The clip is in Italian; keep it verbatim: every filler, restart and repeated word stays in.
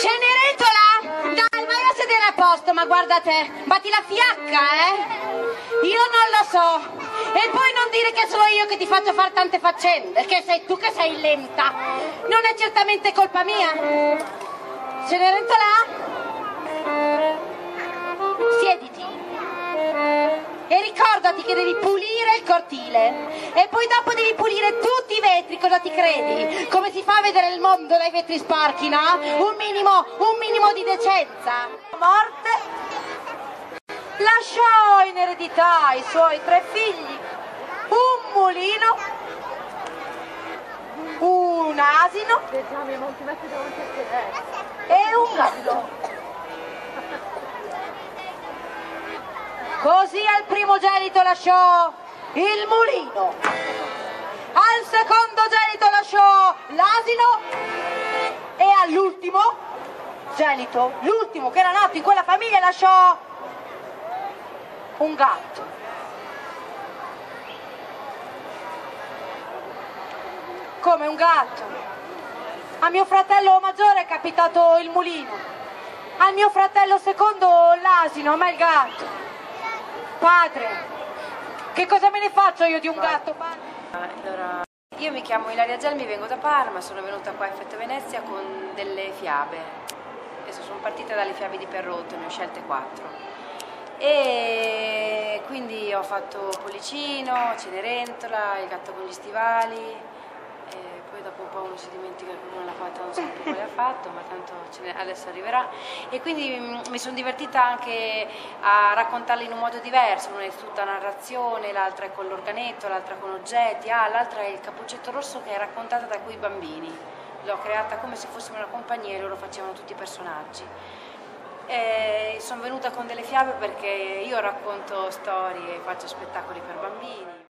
Cenerentola, dai, vai a sedere a posto, ma guarda te, batti la fiacca, eh? Io non lo so. E poi non dire che sono io che ti faccio fare tante faccende, che sei tu che sei lenta. Non è certamente colpa mia. Cenerentola, siediti. E ricordati che devi pulire il cortile e poi dopo devi pulire tutti i vetri, cosa ti credi? Come si fa a vedere il mondo dai vetri sporchi, no? Un minimo, un minimo di decenza. Morte lasciò in eredità ai suoi tre figli un mulino, un asino e un gatto. Così al primogenito lasciò il mulino, al secondogenito lasciò l'asino e all'ultimo genito, l'ultimo che era nato in quella famiglia, lasciò un gatto. Come un gatto? A mio fratello maggiore è capitato il mulino, al mio fratello secondo l'asino, a me il gatto. Padre, che cosa me ne faccio io di un gatto? Allora, io mi chiamo Ilaria Gelmi, vengo da Parma, sono venuta qua a Effetto Venezia con delle fiabe. Adesso sono partita dalle fiabe di Perrotto, ne ho scelte quattro. E quindi ho fatto Pollicino, Cenerentola, il gatto con gli stivali. E poi dopo un po' uno si dimentica che uno l'ha fatta, non so più quale ha fatto, ma tanto adesso arriverà. E quindi mh, mi sono divertita anche a raccontarli in un modo diverso, una è tutta narrazione, l'altra è con l'organetto, l'altra con oggetti, ah, l'altra è il Cappuccetto Rosso che è raccontata da quei bambini. L'ho creata come se fossimo una compagnia e loro facevano tutti i personaggi. E sono venuta con delle fiabe perché io racconto storie, faccio spettacoli per bambini.